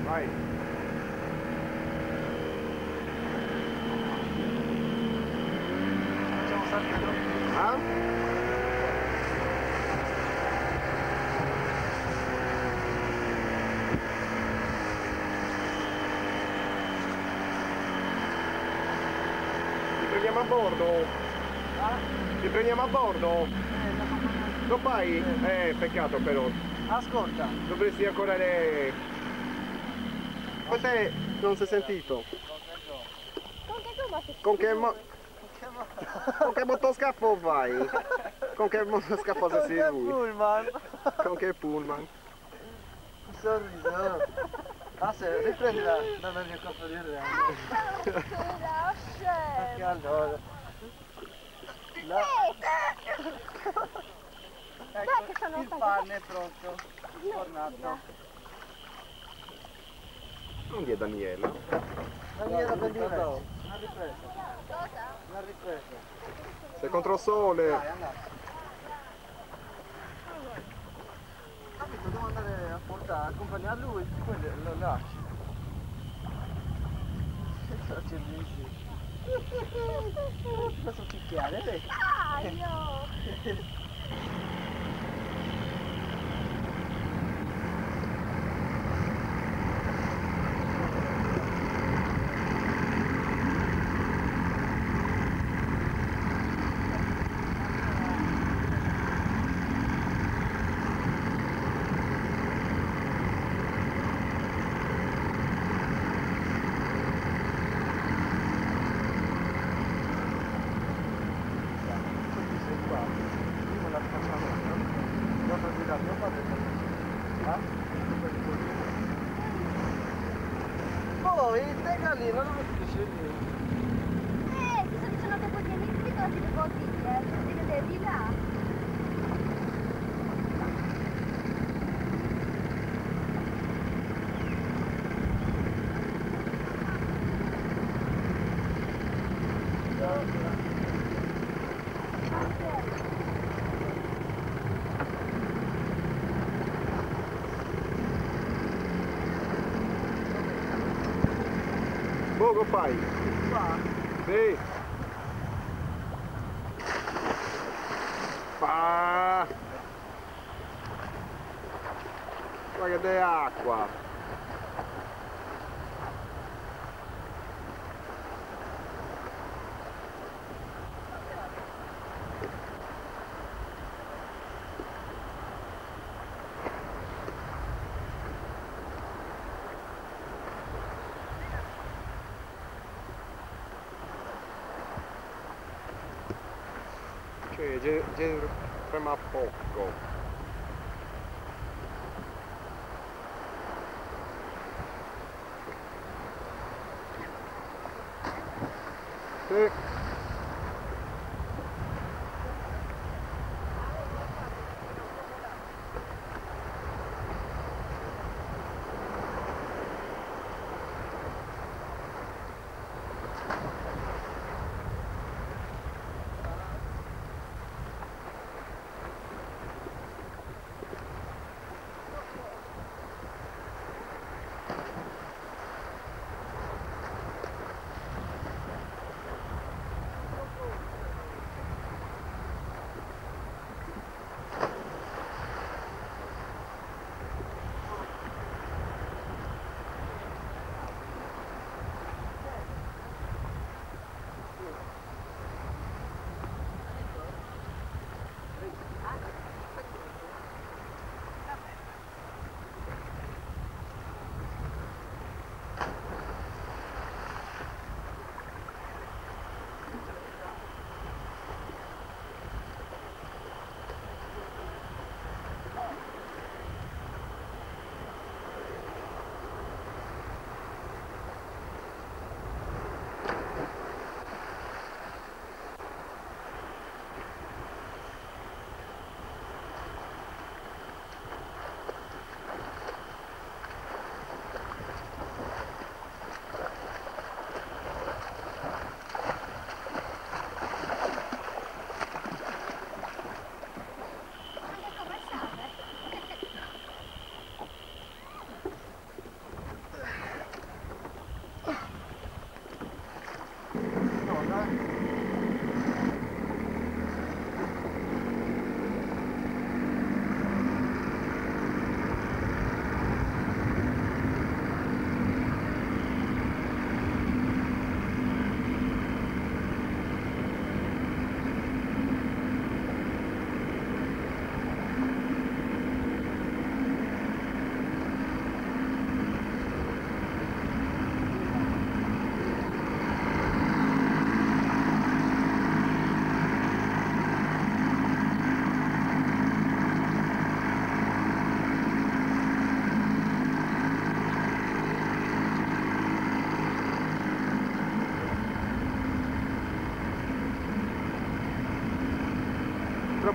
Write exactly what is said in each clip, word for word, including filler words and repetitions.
Vai. Facciamo salti troppo. Ah? Ti prendiamo a bordo? Ah? Ti prendiamo a bordo? Eh, la mamma non... Lo fai? Eh, peccato però. Ascolta. Dovresti ancora le... Ma te non si è sentito? Con che gomma si Con che, mo... con che motoscafo vai? Con che motoscafo sei Con che lui? pullman. Con che pullman? Sorriso. Ah, se riprendila dalla mia coppa di re. Scusa, Perché allora? La... Dai che sono il stanca. pane è pronto. Fornato. Non di Daniela. Daniela per dire. Una ripresa. Cosa? Una ripresa. Sei contro il sole. Dai, andate. Capito, devo andare a portare, accompagnare lui, poi lo lasci. Senza c'è lì. Ti posso picchiare, vedi? Dai, io! Poi te gallina non lo finisce lì. Eh, ti sto dicendo che poi vieni qui con le bottiglie, ti vedevi là. Boh, lo fai? Qua? Sì. Ah. Guarda che è acqua. Cioè, ge- ge- trema poco. Sì.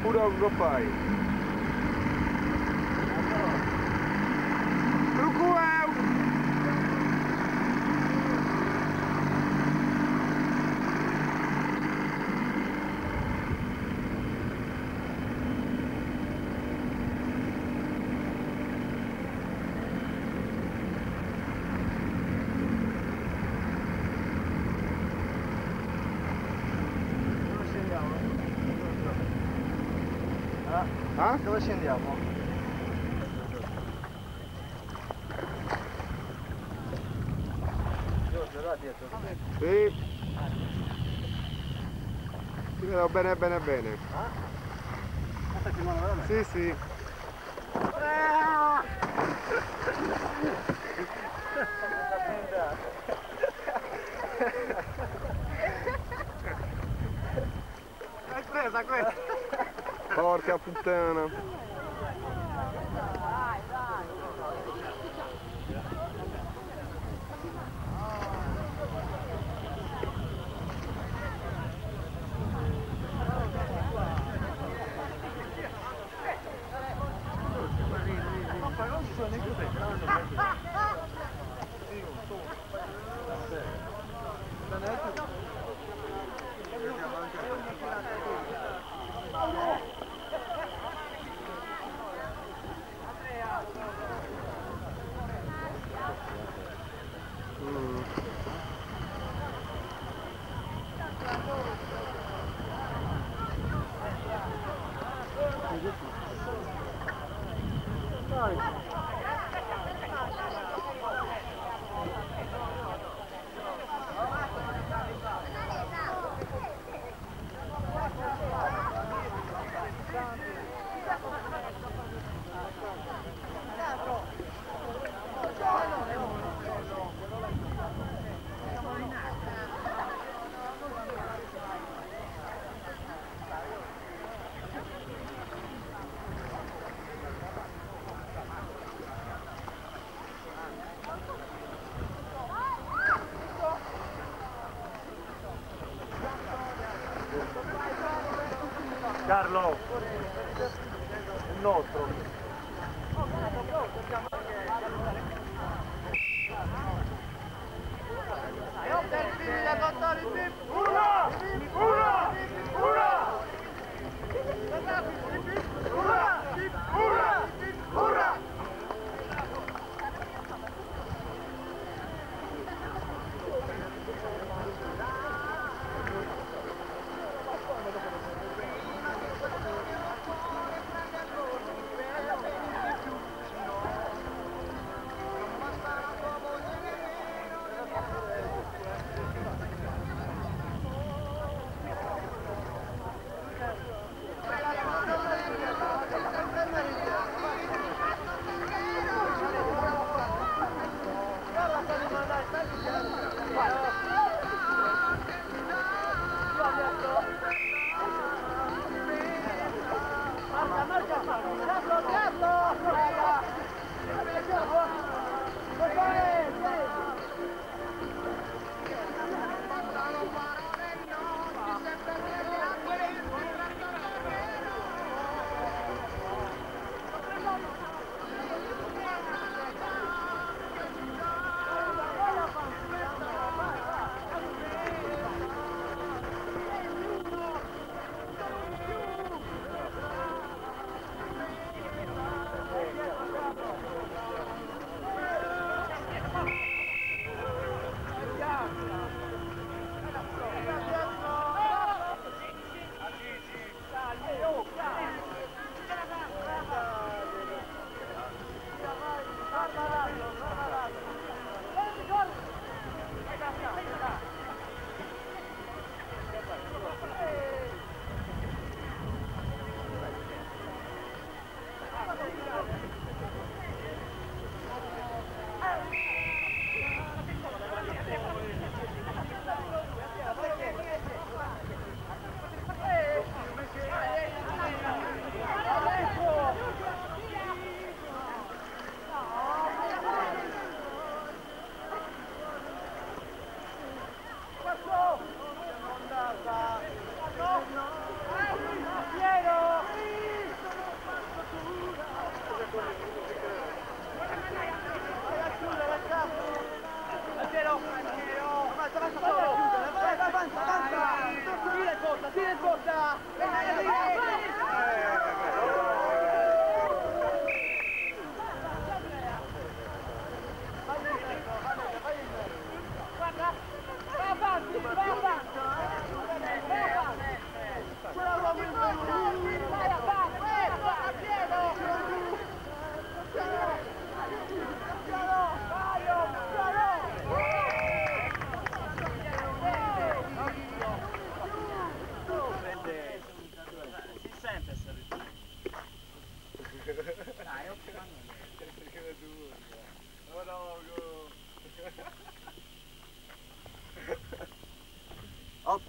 Pure lo fai. Trucueu! Ah? Dove scendiamo? Giorgio, là dietro. Sì. Ti vedo bene bene bene. Ah? Stai filmando veramente? Sì, sì. Hai presa questa? Porca puttana. Non ci sono neanche Mm. Dai. Carlo, il nostro. Ura! Ura! Ura! Ura! Ura! Ura!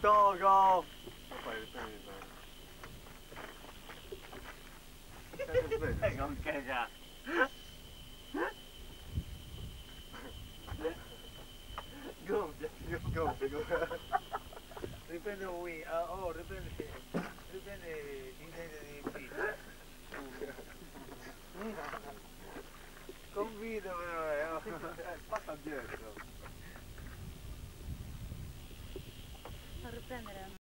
Togo! Poi riprendi bene. Con che già? Gonfia, gonfia, gonfia. Riprende un win, oh, riprende, riprende l'inizio di pizza. Convido però, eh, passa dietro. Non riprendere.